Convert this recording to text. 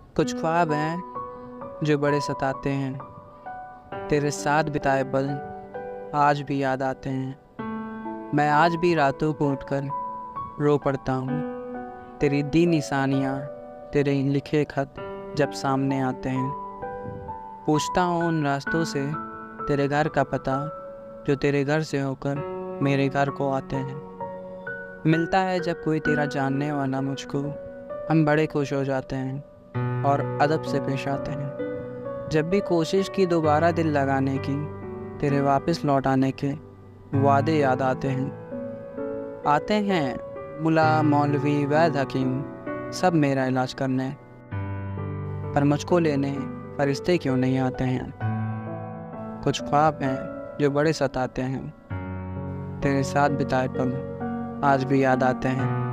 कुछ ख्वाब हैं जो बड़े सताते हैं। तेरे साथ बिताए पल आज भी याद आते हैं। मैं आज भी रातों को उठकर रो पड़ता हूँ। तेरी दी निशानियाँ, तेरे लिखे खत जब सामने आते हैं। पूछता हूँ उन रास्तों से तेरे घर का पता, जो तेरे घर से होकर मेरे घर को आते हैं। मिलता है जब कोई तेरा जानने वाला मुझको, हम बड़े खुश हो जाते हैं और अदब से पेश आते हैं। जब भी कोशिश की दोबारा दिल लगाने की, तेरे वापस लौट आने के वादे याद आते हैं मुला मौलवी वैद हकीम, सब मेरा इलाज करने, पर मुझको लेने फरिश्ते क्यों नहीं आते हैं। कुछ ख्वाब हैं जो बड़े सताते हैं। तेरे साथ बिताए पल आज भी याद आते हैं।